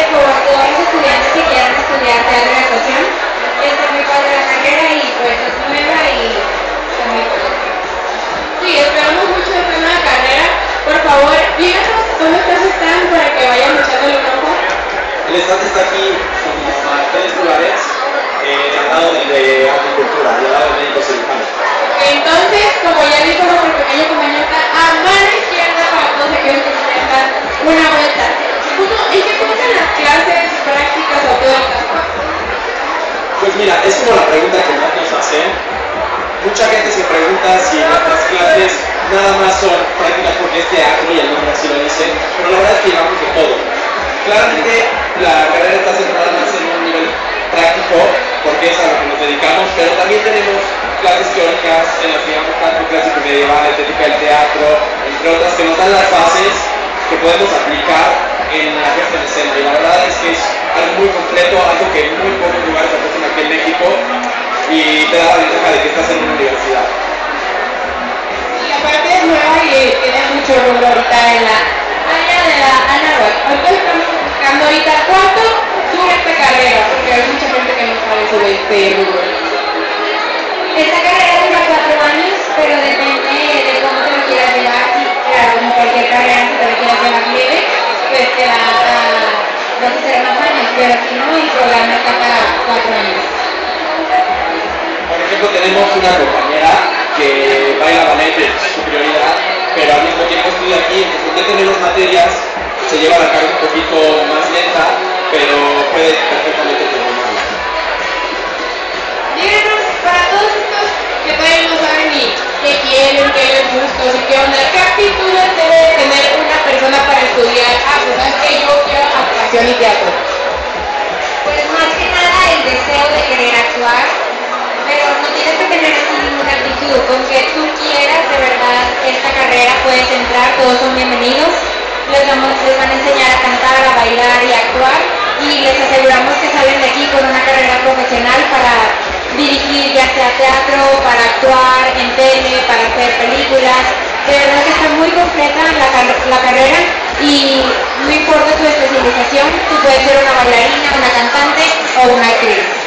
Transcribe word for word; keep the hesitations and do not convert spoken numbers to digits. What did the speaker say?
por todos los estudiantes que quieran estudiar teatro y actuación. Esta es muy padre la carrera y pues es nueva y está muy padre. Sí, esperamos mucho esta nueva carrera. Por favor, díganos dónde está su stand para que vayan echándole un ojo. El stand está aquí como a tres lugares, eh, al lado de agricultura y al lado del médico cirujano. Entonces, como ya dijo nuestro pequeño compañero, a mano izquierda para todos aquellos que quieran dar una vuelta. ¿En qué consisten las clases, prácticas o todo el campo? Pues mira, es como la pregunta que más nos hacen. Mucha gente se pregunta si nuestras clases nada más son prácticas porque es teatro y el nombre así lo dice, pero la verdad es que llevamos de todo. Claramente la carrera está centrada más en un nivel práctico porque es a lo que nos dedicamos, pero también tenemos clases teóricas en las que llevamos tanto clásico medieval, estética del teatro, entre otras que nos dan las bases que podemos aplicar en la puesta en escena. Y la verdad es que es algo muy completo, algo que en muy pocos lugares ofrecen aquí en México y te da la ventaja de que estás en una universidad. Y aparte es nueva y tiene mucho rumbo ahorita en la área de la Anáhuac. Ahorita estamos buscando ahorita cuánto dura esta carrera, porque hay mucha gente que no sabe sobre este rubro. Esta carrera dura cuatro años, pero depende de cómo te lo quieras llevar. Sí, claro, como cualquier carrera, si te lo quieras llevar leve, pues te va a, vas a hacer más años, pero si no, el programa está para cuatro años. Por ejemplo, tenemos una compañera que baila ballet, es su prioridad, pero al mismo tiempo estudia aquí, entonces de tener las materias se lleva la carga un poquito más lenta, pero puede perfectamente terminarla. Díganos, para todos estos que todavía no saben ni qué quieren, qué les gusta, ni qué onda, ¿qué actitudes debe tener una persona para estudiar? Ah, pues sabes que yo quiero actuación y teatro. Pues más que nada el deseo de querer actuar, pero no tienes que tener así ninguna actitud. Con que tú quieras de verdad esta carrera puedes entrar, todos son bienvenidos. Les, vamos, les van a enseñar a cantar, a bailar y a actuar y les aseguramos que salen de aquí con una carrera profesional para dirigir ya sea teatro, para actuar en tele, para hacer películas. De verdad que está muy completa la, la carrera y no importa tu especialización, tú puedes ser una bailarina, una cantante o una actriz.